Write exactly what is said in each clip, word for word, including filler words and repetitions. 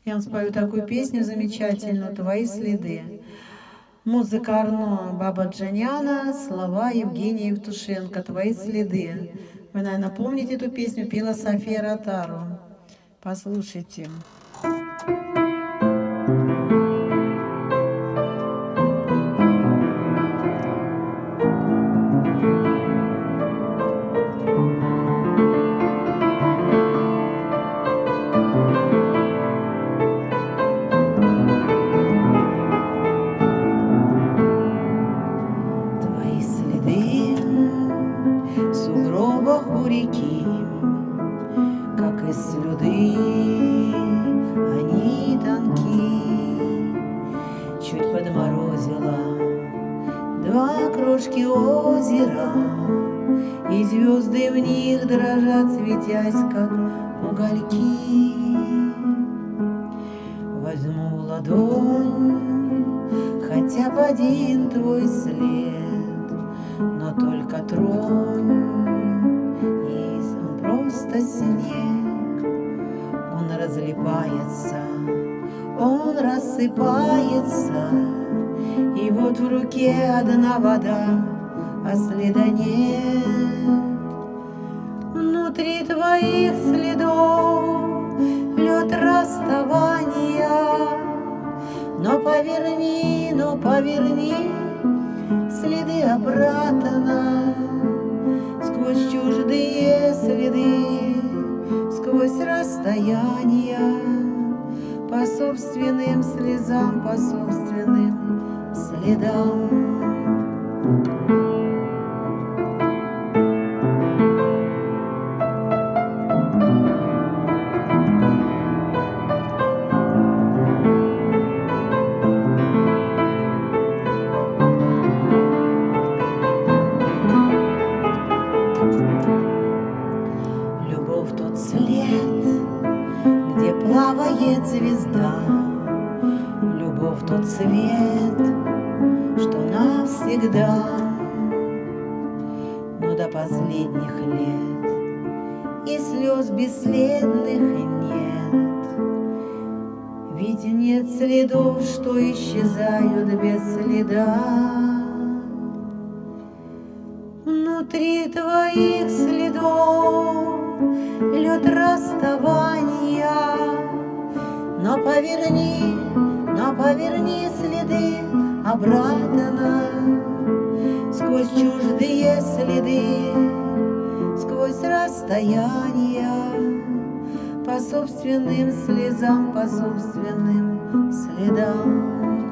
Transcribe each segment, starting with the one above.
Я вам спою такую песню замечательную «Твои следы». Музыка Арно Бабаджаняна, слова Евгения Евтушенко «Твои следы». Вы, наверное, помните эту песню, пела София Ротару. Послушайте. У реки, как и слюды, они тонки. Чуть подморозило два крошки озера, и звезды в них дрожат, светясь, как угольки. Возьму в ладонь хотя бы один твой след, но только тронь, просто снег. Он разлипается, он рассыпается, и вот в руке одна вода, а следа нет. Внутри твоих следов лед расставания, но поверни, но поверни следы обратно. Сквозь чуждые следы, сквозь расстояния, по собственным слезам, по собственным следам. Тот след, где плавает звезда, любовь тот свет, что навсегда. Но до последних лет и слез бесследных нет, ведь нет следов, что исчезают без следа. Внутри твоих следов лед расставания, но поверни, но поверни следы обратно. Сквозь чуждые следы, сквозь расстояния, по собственным слезам, по собственным следам.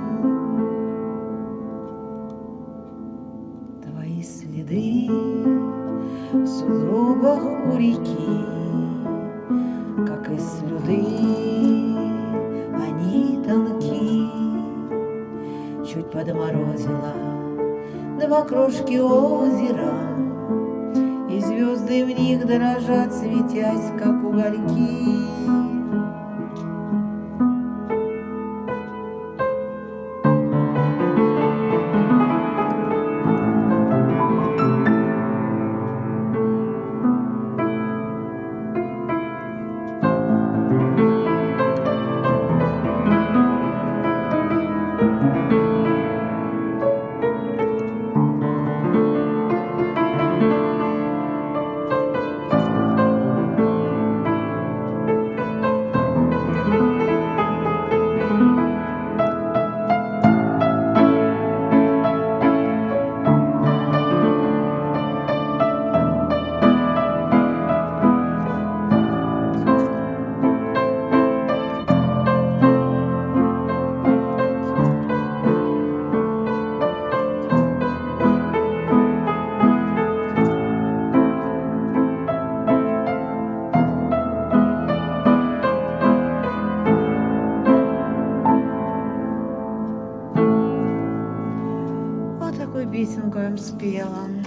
Твои следы в сугробах у реки, как и слюды, они тонки. Чуть подморозило два крошки озера, и звезды в них дрожат, светясь, как угольки. Такую песенку я им спела.